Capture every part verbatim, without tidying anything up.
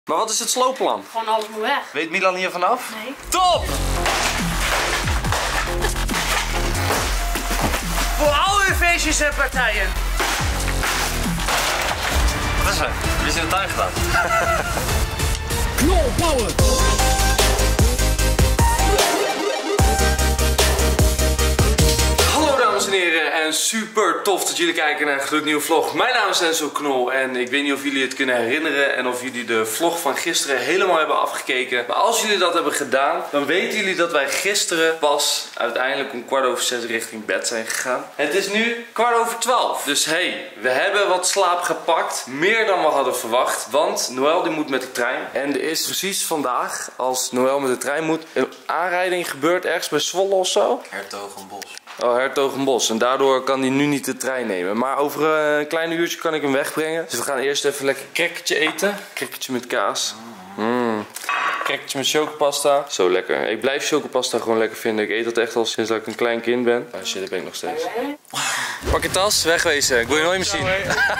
Maar wat is het sloopplan? Gewoon alles moet weg. Weet Milan hier vanaf? Nee. Top! Voor al uw feestjes en partijen. Wat is er? Wie is in de tuin gedaan? Knol Power! Hallo dames en heren en super tof dat jullie kijken naar een gloednieuwe vlog. Mijn naam is Enzo Knol en ik weet niet of jullie het kunnen herinneren en of jullie de vlog van gisteren helemaal hebben afgekeken. Maar als jullie dat hebben gedaan, dan weten jullie dat wij gisteren pas uiteindelijk om kwart over zes richting bed zijn gegaan. Het is nu kwart over twaalf. Dus hey, we hebben wat slaap gepakt. Meer dan we hadden verwacht. Want Noël die moet met de trein. En er is precies vandaag, als Noël met de trein moet, een aanrijding gebeurd ergens bij Zwolle of zo. Hertogenbosch. Oh, Hertogenbosch. En daardoor kan hij nu niet de trein nemen. Maar over een klein uurtje kan ik hem wegbrengen. Dus we gaan eerst even lekker crackertje eten. Crackertje met kaas. Mm. Crackertje met chocopasta. Zo lekker. Ik blijf chocopasta gewoon lekker vinden. Ik eet dat echt al sinds dat ik een klein kind ben. Ah shit, dat ben ik nog steeds. Pak je tas, wegwezen. Ik wil je nooit meer zien.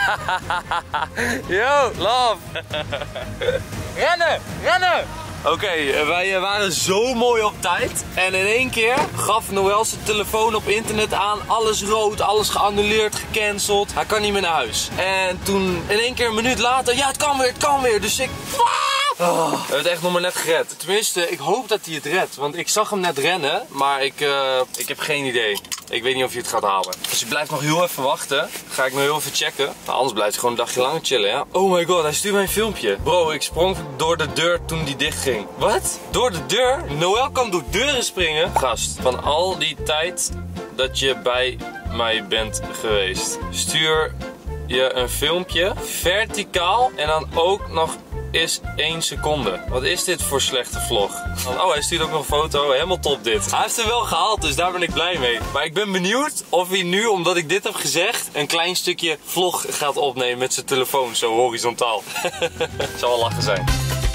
Yo, love. Rennen, rennen. Oké, okay, wij waren zo mooi op tijd. En in één keer gaf Noël zijn telefoon op internet aan. Alles rood, alles geannuleerd, gecanceld. Hij kan niet meer naar huis. En toen in één keer een minuut later, ja het kan weer, het kan weer. Dus ik... Oh, we hebben het echt nog maar net gered. Tenminste, ik hoop dat hij het redt. Want ik zag hem net rennen, maar ik, uh, ik heb geen idee. Ik weet niet of hij het gaat halen. Dus je blijft nog heel even wachten. Ga ik nog heel even checken. Nou, anders blijft hij gewoon een dagje langer chillen, ja. Oh my god, hij stuurt mij een filmpje. Bro, ik sprong door de deur toen die dicht ging. Wat? Door de deur? Noël kan door deuren springen? Gast, van al die tijd dat je bij mij bent geweest, stuur je een filmpje verticaal en dan ook nog is één seconde. Wat is dit voor slechte vlog? Oh, hij stuurt ook nog een foto. Helemaal top dit. Hij heeft hem wel gehaald, dus daar ben ik blij mee. Maar ik ben benieuwd of hij nu, omdat ik dit heb gezegd, een klein stukje vlog gaat opnemen met zijn telefoon, zo horizontaal. Het zal wel lachen zijn.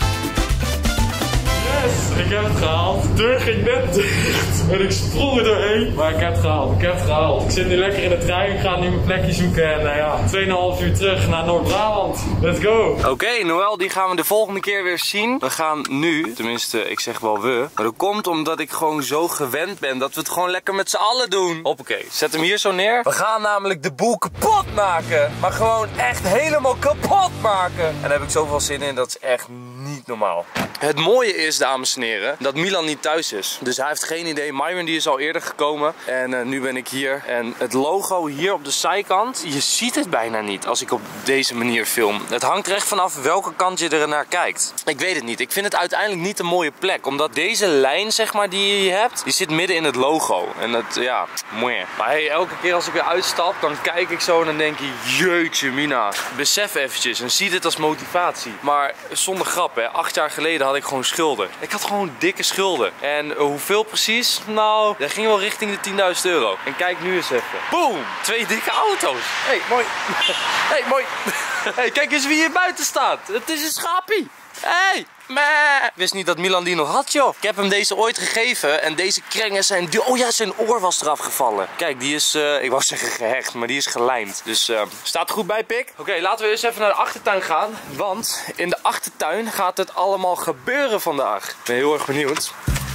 Yes, ik heb het gehaald. De deur ging net dicht en ik sprong er doorheen. Maar ik heb het gehaald, ik heb het gehaald. Ik zit nu lekker in de trein, ik ga nu mijn plekje zoeken en uh, ja, tweeënhalf uur terug naar Noord-Brabant. Let's go! Oké, okay, Noël, die gaan we de volgende keer weer zien. We gaan nu, tenminste, ik zeg wel we, maar dat komt omdat ik gewoon zo gewend ben dat we het gewoon lekker met z'n allen doen. Hoppakee, zet hem hier zo neer. We gaan namelijk de boel kapot maken. Maar gewoon echt helemaal kapot maken. En daar heb ik zoveel zin in, dat is echt niet normaal. Het mooie is, dames en heren, dat Milan niet thuis is. Dus hij heeft geen idee. Myron die is al eerder gekomen. En uh, nu ben ik hier. En het logo hier op de zijkant, je ziet het bijna niet als ik op deze manier film. Het hangt er echt vanaf welke kant je er naar kijkt. Ik weet het niet. Ik vind het uiteindelijk niet een mooie plek. Omdat deze lijn, zeg maar, die je hebt, die zit midden in het logo. En dat, ja, mooi. Maar hey, elke keer als ik weer uitstap, dan kijk ik zo en dan denk je, jeetje mina. Besef eventjes en zie dit als motivatie. Maar zonder grap, hè. Acht jaar geleden had ik gewoon schulden. Ik had gewoon dikke schulden. En uh, hoeveel precies? Nou, dat ging wel richting de tienduizend euro. En kijk nu eens even. Boom! Twee dikke auto's. Hey, mooi. Hey, mooi. Hey, kijk eens wie hier buiten staat. Het is een schapie. Hey! Meh. Ik wist niet dat Milan die nog had, joh. Ik heb hem deze ooit gegeven en deze krengen zijn... Oh ja, zijn oor was eraf gevallen. Kijk, die is, uh, ik wou zeggen gehecht, maar die is gelijmd. Dus uh, staat goed bij, pik. Oké, okay, laten we eens even naar de achtertuin gaan. Want in de achtertuin gaat het allemaal gebeuren vandaag. Ik ben heel erg benieuwd.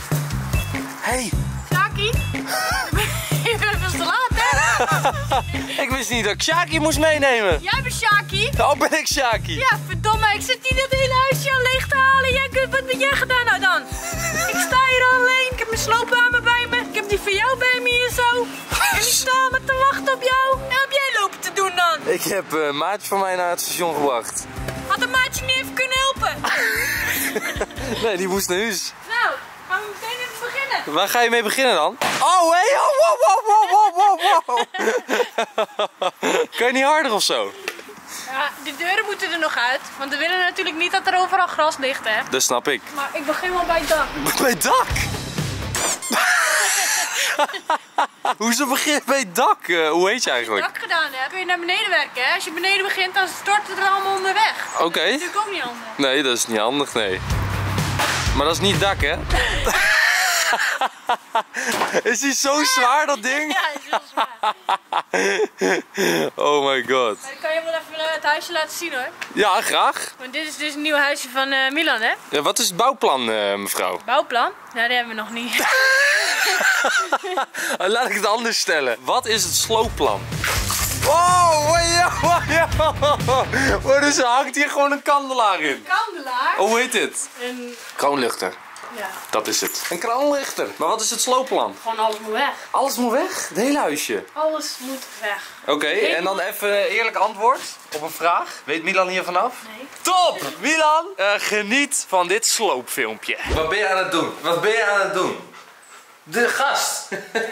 Hey! Shaki? Je bent vast te laat, hè? Ik wist niet dat ik Shaki moest meenemen. Jij bent Shaki? Oh, ben ik Shaki? Ja, verdomme, ik zit hier dat hele huisje al leeg te halen. Jij, wat heb jij gedaan nou dan? Ik sta hier alleen, ik heb mijn sloophamer bij me. Ik heb die van jou bij me hier zo. En ik sta maar te wachten op jou. En wat heb jij lopen te doen dan? Ik heb uh, een maatje van mij naar het station gebracht. Had een maatje niet even kunnen helpen? Nee, die moest naar huis. Nou, gaan we meteen even beginnen. Waar ga je mee beginnen dan? Oh, hé, hey, oh, wow, wow, wow, wow, wow. Kan je niet harder of zo? Ja, de deuren moeten er nog uit. Want we willen natuurlijk niet dat er overal gras ligt, hè. Dat snap ik. Maar ik begin wel bij het dak. Bij het dak? Hoezo begin je bij het dak? Uh, hoe heet je eigenlijk? Als je het dak gedaan hebt, kun je naar beneden werken, hè. Als je beneden begint, dan stort het er allemaal onderweg. Oké. Okay. Dat is natuurlijk ook niet handig. Nee, dat is niet handig, nee. Maar dat is niet dak, hè? Is die zo zwaar, dat ding? Ja, is heel zwaar. Oh my god. Ik kan je wel even het huisje laten zien hoor. Ja, graag. Want dit is dus een nieuw huisje van uh, Milan, hè? Ja, wat is het bouwplan, uh, mevrouw? Bouwplan? Nou, die hebben we nog niet. Laat ik het anders stellen. Wat is het sloopplan? Wow, wow, wow. Oh, dus er hangt hier gewoon een kandelaar in. Kandelaar? Oh, hoe heet dit? Een... Kroonluchter. Ja. Dat is het. Een kroonluchter. Maar wat is het sloopplan? Gewoon alles moet weg. Alles moet weg? Het hele huisje? Alles moet weg. Oké, okay, en dan even een eerlijk antwoord op een vraag. Weet Milan hier vanaf? Nee. Top! Milan, uh, geniet van dit sloopfilmpje. Wat ben je aan het doen? Wat ben je aan het doen? De gast!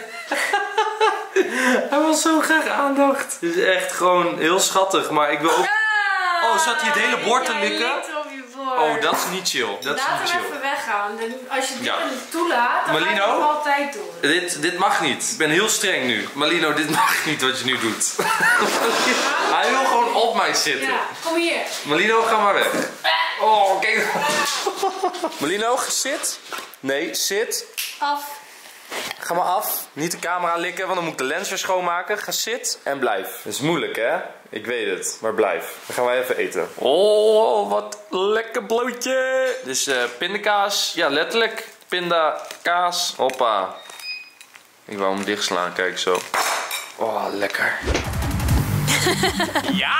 Hij wil zo graag aandacht. Het is echt gewoon heel schattig, maar ik wil ook... Oh, zat hij het hele bord te likken? Oh, dat is niet chill. Dat is Laat niet hem chill. even weggaan. Als je dit Ja. toelaat, dan Malino? ga je het altijd doen. Dit, dit mag niet. Ik ben heel streng nu. Malino, dit mag niet wat je nu doet. Hij wil gewoon op mij zitten. Ja, kom hier. Malino, ga maar weg. Oh, kijk. Malino, zit. Nee, zit. Af. Ga maar af. Niet de camera likken, want dan moet ik de lens weer schoonmaken. Ga zit en blijf. Dat is moeilijk, hè? Ik weet het, maar blijf. Dan gaan wij even eten. Oh, wat lekker blootje. Dus uh, pindakaas. Ja, letterlijk. Pindakaas. Hoppa. Ik wou hem dichtslaan, kijk zo. Oh, lekker. Ja!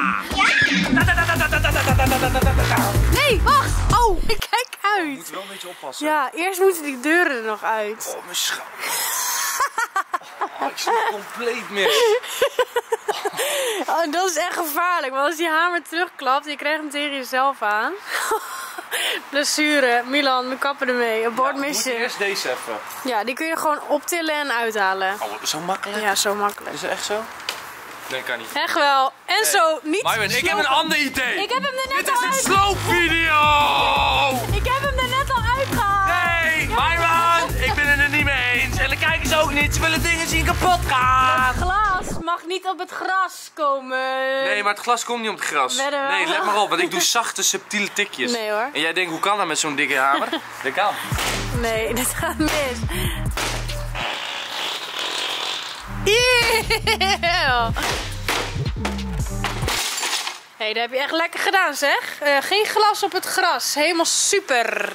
Nee, wacht. Oh, kijk uit. Je moet wel een beetje oppassen. Ja, eerst moeten die deuren er nog uit. Oh, mijn schouder. Oh, ik zit compleet mis. Oh, dat is echt gevaarlijk, want als die hamer terugklapt, je krijgt hem tegen jezelf aan. Blessure. Milan, we kappen ermee. Abort Ja, mission. eerst deze even. Ja, die kun je gewoon optillen en uithalen. Oh, zo makkelijk? Ja, zo makkelijk. Is het echt zo? Nee, kan niet. Echt wel. En Nee. zo, niet Marvin, ik heb slopen. een ander idee. Ik heb hem er net Dit is al een uit. sloopvideo! Ik heb hem er net al uitgehaald. Nee, Marvin, ik ben het er niet mee eens. En de kijkers ook niet. Ze willen dingen zien kapot gaan. Het glas mag niet op het gras komen. Nee, maar het glas komt niet op het gras. Wedden wel. Nee, let maar op, want ik doe zachte, subtiele tikjes. Nee, hoor. En jij denkt, hoe kan dat met zo'n dikke hamer? Dat kan. Nee, dit gaat mis. Eeuw. Hé, hey, dat heb je echt lekker gedaan, zeg. Uh, geen glas op het gras. Helemaal super.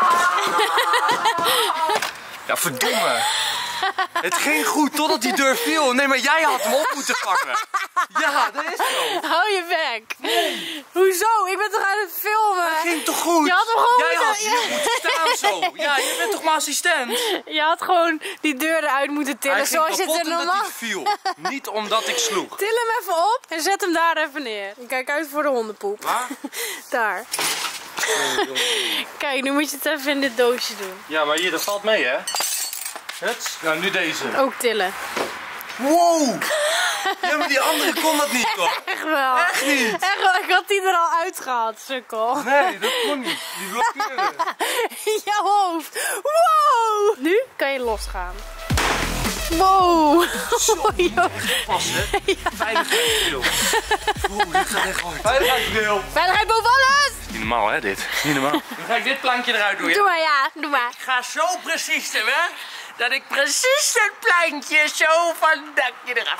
Ja, verdomme. Het ging goed totdat die deur viel. Nee, maar jij had hem op moeten vangen. Ja, dat is zo. Hou je bek. Hoezo? Ik ben toch aan het filmen? Dat ging toch goed? Je had hem gewoon jij moeten- had hier moeten staan zo. Ja, je bent toch mijn assistent? Je had gewoon die deur eruit moeten tillen Hij ging zoals je het kapot er omdat normaal... hij viel. Niet omdat ik sloeg. Til hem even op en zet hem daar even neer. En kijk uit voor de hondenpoep. Waar? Daar. Kijk, nu moet je het even in dit doosje doen. Ja, maar hier, dat valt mee, hè? Huts. Nou, nu deze. Ook tillen. Wow! Ja, maar die andere kon dat niet, toch? Echt wel. Echt niet? Echt wel, ik had die er al uitgehaald, sukkel. Nee, dat kon niet. Die blokkeerde. In jouw hoofd. Wow! Nu kan je losgaan. Wow! Zo, Yo. pas, hè? Veiligheidsbril. Oeh, dit gaat echt hard. Veiligheidsbril. Veiligheid boven alles! Niet normaal, hè, dit? Niet normaal. Dan ga ik dit plankje eruit doen, ja? Doe maar, ja. Doe maar. Ik ga zo precies te werk, dat ik precies het plankje zo van het dakje eraf.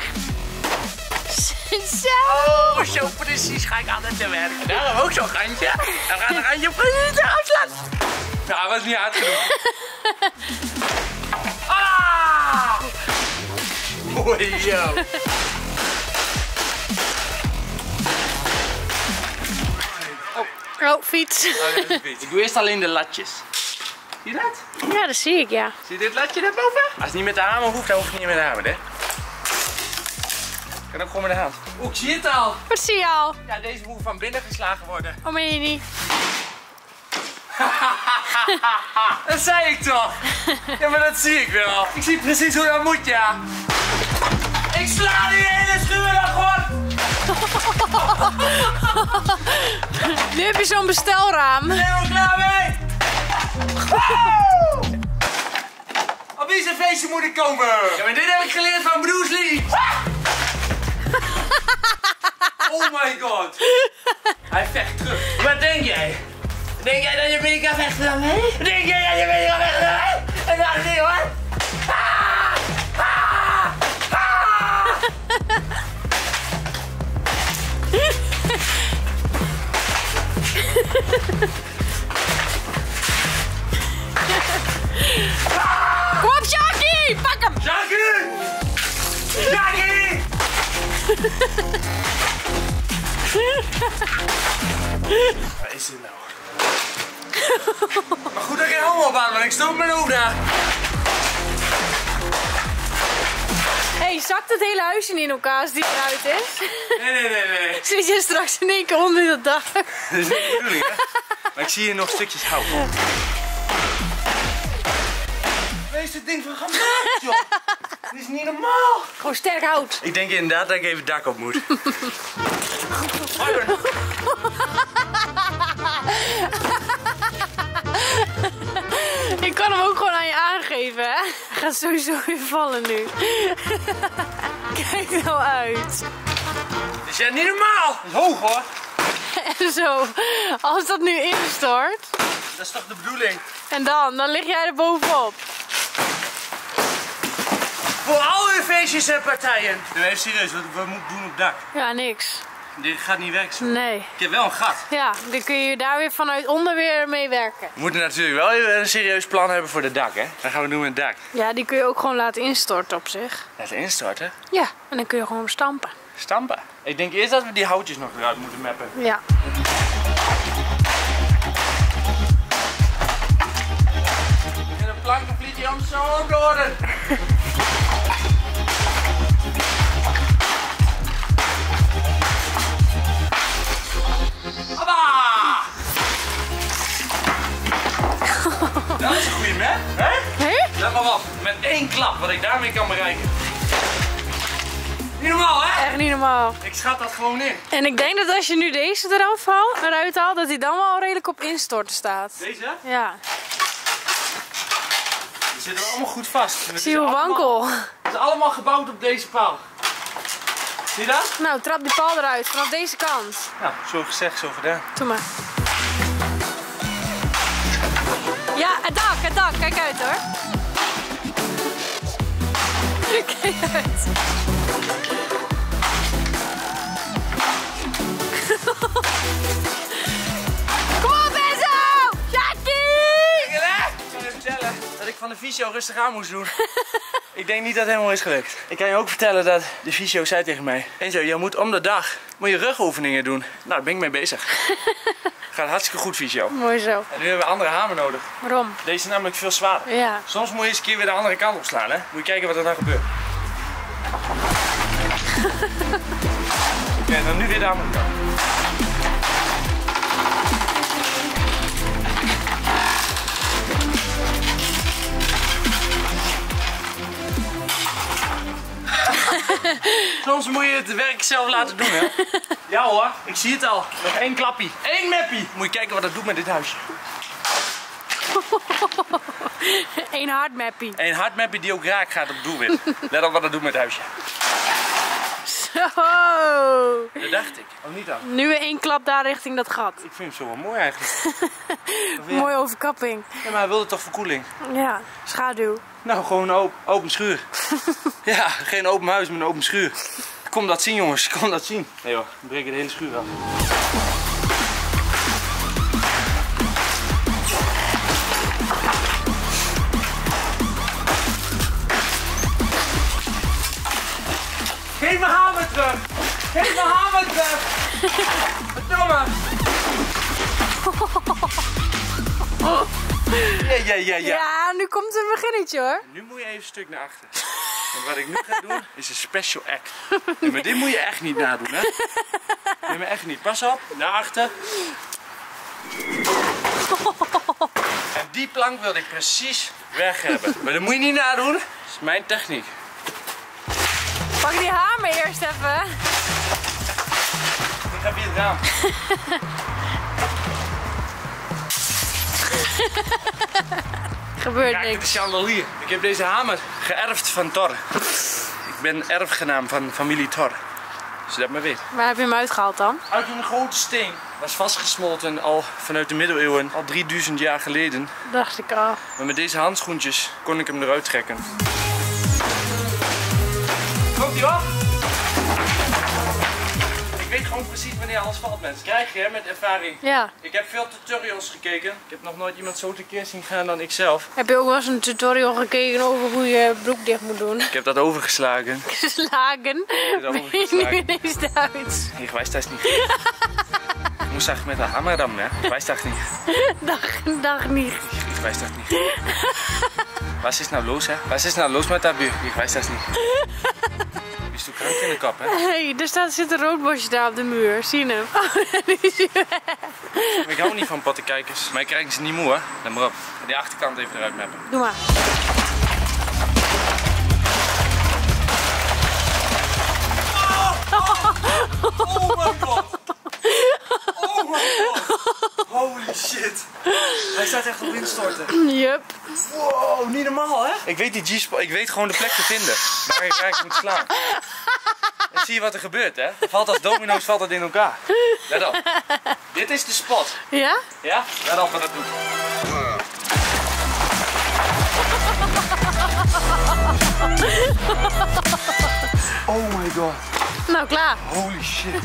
Zo! Oh, zo precies ga ik altijd te werk. En daar ook zo'n randje. Dan gaat een randje precies eraf slaan. Nou, hij was niet hard genoeg. Ah! Mooi, yo. Oh, fiets. Ik doe eerst alleen de latjes. Zie je dat? Ja, dat zie ik, ja. Zie je dit latje daarboven? Als het niet met de hamer hoeft, dan hoeft het niet met de hamer, hè? Kan ook gewoon met de hand. Oeh, ik zie het al. Wat zie je al? Ja, deze moet van binnen geslagen worden. Oh, meen je niet? Dat zei ik toch? Ja, maar dat zie ik wel. Ik zie precies hoe dat moet, ja. Ik sla die hele schuur dan gewoon. Nu heb je zo'n bestelraam. Zijn we klaar mee? Woe! Op wie zijn feestje moet ik komen? Ja, maar dit heb ik geleerd van Bruce Lee. Oh my god. Hij vecht terug. Wat denk jij? Denk jij dat je mee kan vechten dan mee? Denk jij dat je mee kan vechten dan mee? En dan niet hoor. Ah! Ah! Ah! Kom op, Sjaki! Pak hem! Sjaki! Sjaki! Wat is dit nou? Maar goed dat ik geen helm op aan, want ik stoot mijn hoofd daar. Hé, hey, zakt het hele huisje niet in elkaar als die eruit is? Nee, nee, nee, nee. Zit je straks in één keer onder het dak? Dat is niet de bedoeling, hè? Maar ik zie hier nog stukjes hout. Wees dit ding van gemaakt, joh. Dit is niet normaal. Gewoon sterk hout. Ik denk inderdaad dat ik even het dak op moet. Ik kan hem ook gewoon aan je aangeven, hè? Hij gaat sowieso weer vallen nu. Kijk nou uit. Dit is ja niet normaal. Dat is hoog, hoor. En zo, als dat nu instort. Dat is toch de bedoeling? En dan, dan lig jij er bovenop. Voor al uw feestjes en partijen. Nee, serieus, wat, wat moet ik doen op het dak? Ja, niks. Dit gaat niet werken zo. Nee. Ik heb wel een gat. Ja, dan kun je daar weer vanuit onder weer mee werken. We moeten natuurlijk wel even een serieus plan hebben voor het dak, hè? Dat gaan we doen met het dak. Ja, die kun je ook gewoon laten instorten op zich. Laten instorten. Ja, en dan kun je gewoon stampen. Stampen. Ik denk eerst dat we die houtjes nog eruit moeten mappen. Ja. En een plankenvlietje om zo door. Dat is een goeie, hè? Hé? Let maar op, met één klap wat ik daarmee kan bereiken. Niet normaal, hè? Echt niet normaal. Ik schat dat gewoon in. En ik denk dat als je nu deze eraf haalt, eruit haalt, dat hij dan wel redelijk op instorten staat. Deze? Ja. Die zitten wel allemaal goed vast. Het Zie is je hoe allemaal- wankel? Het is allemaal gebouwd op deze paal. Zie je dat? Nou, trap die paal eruit, vanaf deze kant. Nou, zo gezegd, zo gedaan. Doe maar. Ja, het dak, het dak. Kijk uit hoor. Kijk uit. Kom op, Enzo! Sjaki! Ik zal je vertellen dat ik van de fysio rustig aan moest doen. Ik denk niet dat het helemaal is gelukt. Ik kan je ook vertellen dat de fysio zei tegen mij: Enzo, je moet om de dag moet je rugoefeningen doen. Nou, daar ben ik mee bezig. Gaat hartstikke goed, fysio. Mooi zo. En nu hebben we een andere hamer nodig. Waarom? Deze is namelijk veel zwaarder. Ja. Soms moet je eens een keer weer de andere kant op slaan, hè? Moet je kijken wat er dan gebeurt. Oké, dan nu weer de andere kant. Soms moet je het werk zelf laten doen, hè? Ja hoor, ik zie het al. Nog één klappie. Eén mappie. Moet je kijken wat dat doet met dit huisje. Eén hardmappie. Een hardmappie die ook raak gaat op doelwit. Let op wat dat doet met het huisje. Zo. Dat dacht ik. Of niet dan? Nu weer één klap daar richting dat gat. Ik vind het zo wel mooi eigenlijk. Of ja? Mooie overkapping. Ja, maar hij wilde toch verkoeling? Ja, schaduw. Nou, gewoon een open, open schuur. Ja, geen open huis, maar een open schuur. Kom dat zien, jongens. Kom dat zien. Nee joh, we breken de hele schuur af. Geef mijn hamer terug! Geef mijn hamer terug! Verdomme! Ja, ja, ja, ja. Ja, nu komt een beginnetje hoor. Nu moet je even een stuk naar achter. Want wat ik nu ga doen, is een special act. Nee, maar dit moet je echt niet nadoen, hè? Nee, maar echt niet. Pas op, naar achter. En die plank wilde ik precies weg hebben. Maar dat moet je niet nadoen. Dat is mijn techniek. Pak die hamer eerst even. Ik ga via het raam. Gebeurt Kijk, de niks. chandelier. Ik heb deze hamer geërfd van Thor. Ik ben erfgenaam van familie Thor. Als je dat maar weet. Waar heb je hem uitgehaald dan? Uit een grote steen. Was vastgesmolten al vanuit de middeleeuwen. Al drieduizend jaar geleden. Dacht ik al. Maar met deze handschoentjes kon ik hem eruit trekken. Komt ie op? Ik weet gewoon precies wanneer alles valt, mensen. Krijg je hè, met ervaring. Ja. Ik heb veel tutorials gekeken. Ik heb nog nooit iemand zo tekeer zien gaan dan ik zelf. Heb je ook wel eens een tutorial gekeken over hoe je broek dicht moet doen? Ik heb dat overgeslagen. Geslagen? Ik heb dat Ben je nu overgeslagen. ineens Duits? Ik weet dat niet. Ik moest eigenlijk met de hamer dan, hè? Ik weet dat niet. Dag, dag niet. Ik weet dat niet. Wat is nou los, hè? Wat is nou los met dat buur? Ik weet dat niet. Is toch krank in de kop, hè? Hé, hey, er staat, zit een roodbosje daar op de muur. Zie je hem? Oh, nu is hij weg. Ik hou niet van pottenkijkers. Maar ik krijg ze niet moe, hè? Let maar op. Die achterkant even eruit mappen. Doe maar. Oh my god! Oh my god! Holy shit! Hij staat echt op instorten. Yup. Wow, niet normaal hè? Ik weet die G-spot, ik weet gewoon de plek te vinden. Waar ik, waar ik moet slaan. En zie je wat er gebeurt hè? Valt als domino's valt het in elkaar. Let op. Dit is de spot. Ja? Ja? Let op wat dat doet. Oh my god. Nou, klaar. Holy shit.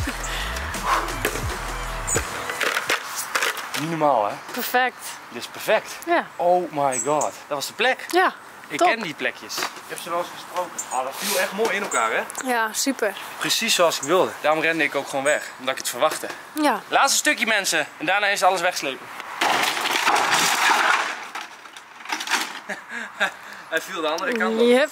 Niet normaal hè? Perfect. Dit is perfect. Ja. Oh my god. Dat was de plek. Ja. Ik top. ken die plekjes. Ik heb ze wel eens gesproken. Oh, dat viel echt mooi in elkaar hè? Ja, super. Precies zoals ik wilde. Daarom rende ik ook gewoon weg. Omdat ik het verwachtte. Ja. Laatste stukje mensen. En daarna is alles wegslepen. Hij viel de andere kant op. Yep.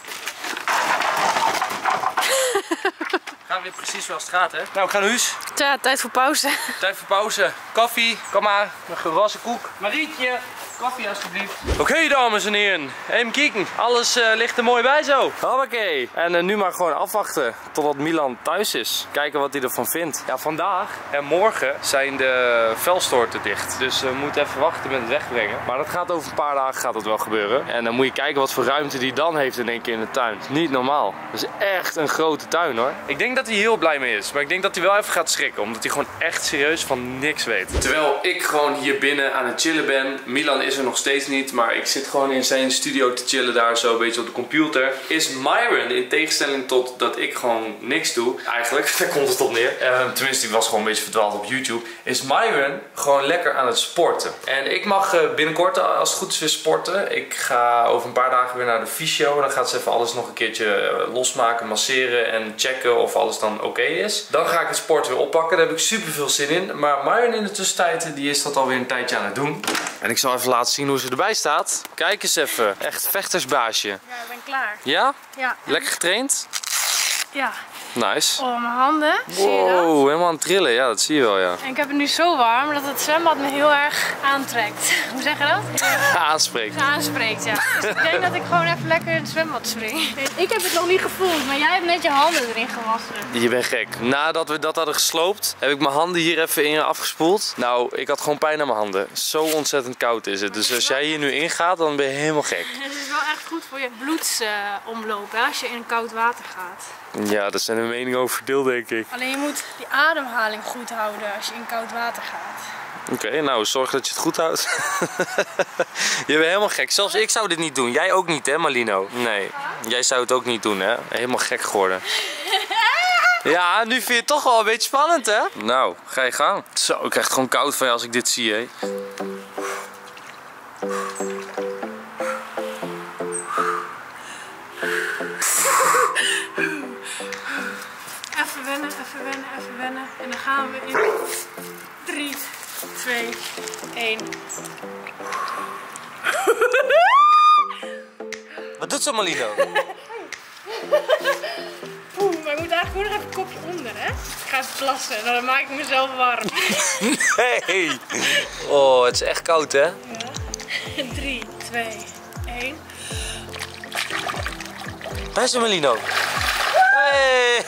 Gaan weer precies zoals het gaat hè? Nou, ik ga naar huis. Tja, tijd voor pauze. Tijd voor pauze. Koffie. Kom maar. Een gewassen koek. Marietje. Koffie alsjeblieft. Oké okay, dames en heren. Even kijken. Alles uh, ligt er mooi bij zo. Hoppakee. En uh, nu maar gewoon afwachten totdat Milan thuis is. Kijken wat hij ervan vindt. Ja, vandaag en morgen zijn de vuilstorten dicht. Dus we moeten even wachten met het wegbrengen. Maar dat gaat over een paar dagen gaat dat wel gebeuren. En dan moet je kijken wat voor ruimte die dan heeft in één keer in de tuin. Niet normaal. Dat is echt een grote tuin hoor. Ik denk dat hij heel blij mee is. Maar ik denk dat hij wel even gaat schrikken. Omdat hij gewoon echt serieus van niks weet. Terwijl ik gewoon hier binnen aan het chillen ben. Milan is er nog steeds niet. Maar ik zit gewoon in zijn studio te chillen daar zo een beetje op de computer. Is Myron, in tegenstelling tot dat ik gewoon niks doe. Eigenlijk, daar komt het op neer. Uh, tenminste, die was gewoon een beetje verdwaald op YouTube. Is Myron gewoon lekker aan het sporten. En ik mag uh, binnenkort als het goed is weer sporten. Ik ga over een paar dagen weer naar de fysio. En dan gaat ze even alles nog een keertje uh, losmaken, masseren en checken of alles dan oké okay is. Dan ga ik het sport weer oppakken. Daar heb ik super veel zin in. Maar Myron in de tussentijd, die is dat alweer een tijdje aan het doen. En ik zal even laten zien hoe ze erbij staat. Kijk eens even. Echt vechtersbaasje. Ja, ik ben klaar. Ja? Ja. Lekker getraind? Ja. Nice. Oh, mijn handen. Zie je dat? Wow, helemaal aan het trillen. Ja, dat zie je wel, ja. En ik heb het nu zo warm dat het zwembad me heel erg aantrekt. Hoe zeg je dat? Aanspreekt. Aanspreekt, ja. Dus ik denk dat ik gewoon even lekker in het zwembad spring. Ik heb het nog niet gevoeld, maar jij hebt net je handen erin gewassen. Je bent gek. Nadat we dat hadden gesloopt, heb ik mijn handen hier even in afgespoeld. Nou, ik had gewoon pijn aan mijn handen. Zo ontzettend koud is het. Dus als jij hier nu ingaat, dan ben je helemaal gek. Het is wel echt goed voor je bloedsomloop, hè, als je in koud water gaat. Ja, daar zijn de meningen over verdeeld, denk ik. Alleen je moet die ademhaling goed houden als je in koud water gaat. Oké, okay, nou zorg dat je het goed houdt. Je bent helemaal gek. Zelfs ik zou dit niet doen. Jij ook niet, hè, Malino? Nee, jij zou het ook niet doen, hè? Helemaal gek geworden. Ja, nu vind je het toch wel een beetje spannend, hè? Nou, ga je gang. Zo, ik krijg het gewoon koud van je als ik dit zie, hè? Even wennen, even wennen, even wennen. En dan gaan we in drie, twee, één. Wat doet zo, Malino? Oeh, maar ik moet eigenlijk gewoon nog even een kopje onder, hè? Ik ga even plassen en dan maak ik mezelf warm. Nee! Oh, het is echt koud, hè? Ja. drie, twee, één. Waar is de Malino? Hey!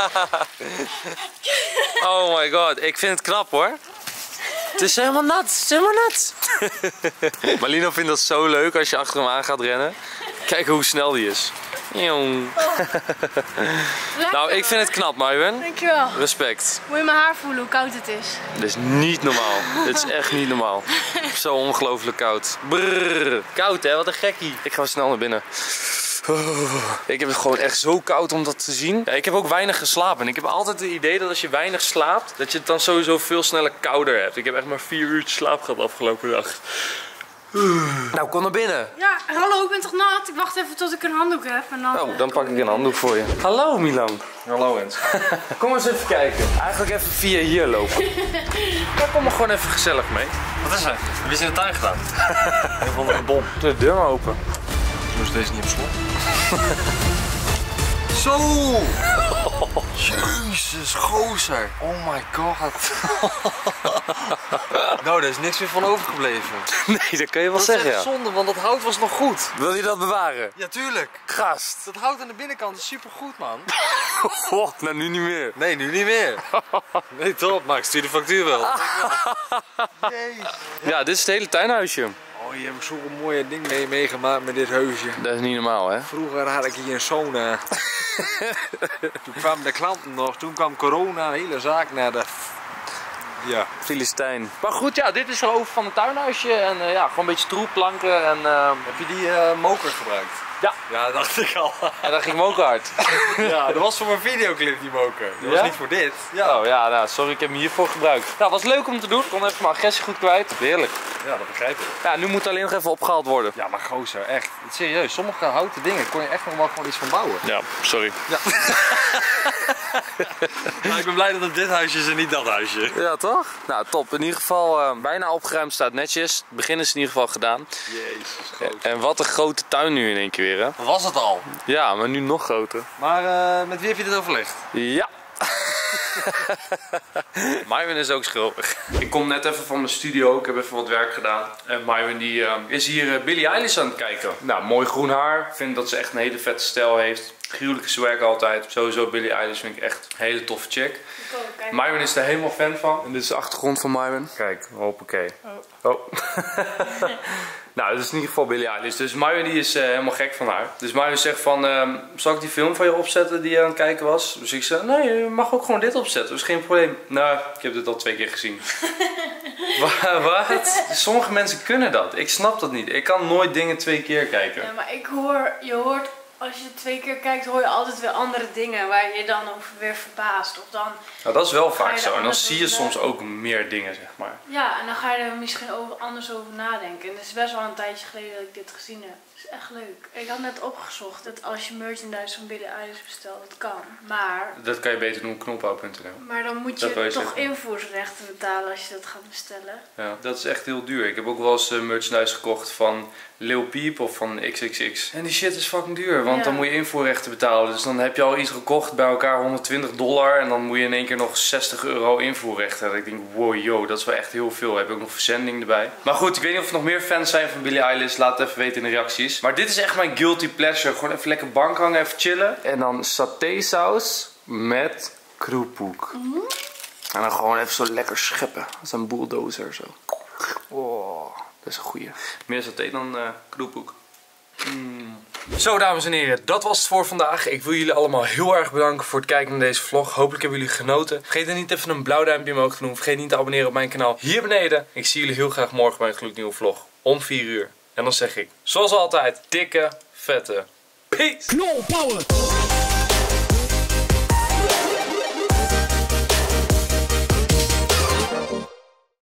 Oh my god, ik vind het knap hoor. Het is helemaal nat, het is helemaal nat. Malino vindt dat zo leuk als je achter hem aan gaat rennen. Kijk hoe snel die is. Jong. Oh. Nou, ik vind het knap, Myron. Dankjewel. Respect. Moet je mijn haar voelen hoe koud het is? Dit is niet normaal. Dit is echt niet normaal. Zo ongelooflijk koud. Brrr. Koud hè, wat een gekkie. Ik ga snel naar binnen. Ik heb het gewoon echt zo koud om dat te zien. Ja, ik heb ook weinig geslapen. Ik heb altijd het idee dat als je weinig slaapt, dat je het dan sowieso veel sneller kouder hebt. Ik heb echt maar vier uur slaap gehad afgelopen dag. Nou, kom naar binnen. Ja, hallo, ik ben toch nat? Ik wacht even tot ik een handdoek heb en dan... Oh, dan pak ik een handdoek voor je. Hallo Milan. Hallo Ens. Kom eens even kijken. Eigenlijk even via hier lopen. Ja, kom er gewoon even gezellig mee. Wat is er? Wie is in de tuin gedaan? Een van de bom. Doe de deur maar open. Zo is deze niet op slot. Zo! Jezus, gozer. Oh my god. Nou, daar is niks meer van overgebleven. Nee, dat kan je wel Dat is zeggen, echt ja. zonde, want dat hout was nog goed. Wil je dat bewaren? Ja, tuurlijk. Gast. Dat hout aan de binnenkant is super goed, man. Oh, nou nu niet meer. Nee, nu niet meer. Nee, top. Maar ik stuur de factuur wel. Jezus. Ja, dit is het hele tuinhuisje. Oh, hier heb ik zo'n mooie ding mee meegemaakt met dit huisje. Dat is niet normaal, hè? Vroeger had ik hier een sauna. Toen kwamen de klanten nog, toen kwam corona, de hele zaak naar de... Ja. Filistijn. Maar goed, ja, dit is de over van het tuinhuisje. En uh, ja, gewoon een beetje troepplanken. En, uh, Heb je die uh, moker gebruikt? Ja. Ja, dat dacht ik al. En dat ging me ook hard. Ja, dat was voor mijn videoclip die moker. Dat Ja? was niet voor dit. Ja. Oh ja, nou, sorry, ik heb hem hiervoor gebruikt. Nou, was leuk om te doen. Ik kon even mijn agressie goed kwijt. Heerlijk. Ja, dat begrijp ik. Ja, nu moet het alleen nog even opgehaald worden. Ja, maar gozer, echt. Serieus, sommige houten dingen kon je echt nog wel gewoon iets van bouwen. Ja, sorry. Ja. Nou, ik ben blij dat het dit huisje is en niet dat huisje. Ja, toch? Nou, top. In ieder geval, uh, bijna opgeruimd, staat netjes. Het begin is in ieder geval gedaan. Jezus, groot. En wat een grote tuin nu in één keer weer, hè? Dat was het al. Ja, maar nu nog groter. Maar uh, met wie heb je dit overlegd? Ja. Mywin is ook schuldig. Ik kom net even van mijn studio, ik heb even wat werk gedaan. En Mywin die uh, is hier uh, Billie Eilish aan het kijken. Nou, mooi groen haar. Ik vind dat ze echt een hele vette stijl heeft. Gruwelijke swag altijd. Sowieso Billie Eilish vind ik echt een hele toffe chick. Mywin is er helemaal fan van. En dit is de achtergrond van Mywin. Kijk, hoppakee. Oh. oh. Nou, dat is in ieder geval Billie Eilish. Dus Mywin die is uh, helemaal gek van haar. Dus Mywin zegt van, uh, zal ik die film van je opzetten die je aan het kijken was? Dus ik zeg, nee, je mag ook gewoon dit opzetten. Dat is geen probleem. Nou, ik heb dit al twee keer gezien. Wat? Sommige mensen kunnen dat. Ik snap dat niet. Ik kan nooit dingen twee keer kijken. Ja, maar ik hoor, je hoort, als je twee keer kijkt, hoor je altijd weer andere dingen waar je je dan over weer verbaast. Of dan... Nou, dat is wel Ga vaak je zo. er En dan anders zie je over soms nadenken? ook meer dingen, zeg maar. Ja, en dan ga je er misschien over, anders over nadenken. En het is best wel een tijdje geleden dat ik dit gezien heb. Het is echt leuk. Ik had net opgezocht dat als je merchandise van Billie Eilish bestelt, dat kan. Maar... Dat kan je beter doen op knophouw punt n l. Maar dan moet Dat je wil je toch zeggen. invoersrechten betalen als je dat gaat bestellen. Ja, dat is echt heel duur. Ik heb ook wel eens uh, merchandise gekocht van Lil Peep of van X X X. En die shit is fucking duur, want Ja. dan moet je invoerrechten betalen. Dus dan heb je al iets gekocht, bij elkaar honderdtwintig dollar. En dan moet je in één keer nog zestig euro invoerrechten. En ik denk, wow, yo, dat is wel echt heel veel. Heb je ook nog verzending erbij. Maar goed, ik weet niet of er nog meer fans zijn van Billie Eilish. Laat het even weten in de reacties. Maar dit is echt mijn guilty pleasure. Gewoon even lekker bank hangen, even chillen. En dan satésaus met kroepoek. Mm-hmm. En dan gewoon even zo lekker scheppen. Als een bulldozer zo. Oh, dat is een goeie. Meer saté dan uh, kroepoek. Mm. Zo, dames en heren, dat was het voor vandaag. Ik wil jullie allemaal heel erg bedanken voor het kijken naar deze vlog. Hopelijk hebben jullie genoten. Vergeet dan niet even een blauw duimpje omhoog te doen. Vergeet niet te abonneren op mijn kanaal hier beneden. Ik zie jullie heel graag morgen bij een gloednieuwe vlog. Om vier uur. En dan zeg ik, zoals altijd, dikke, vette peace. Knol power.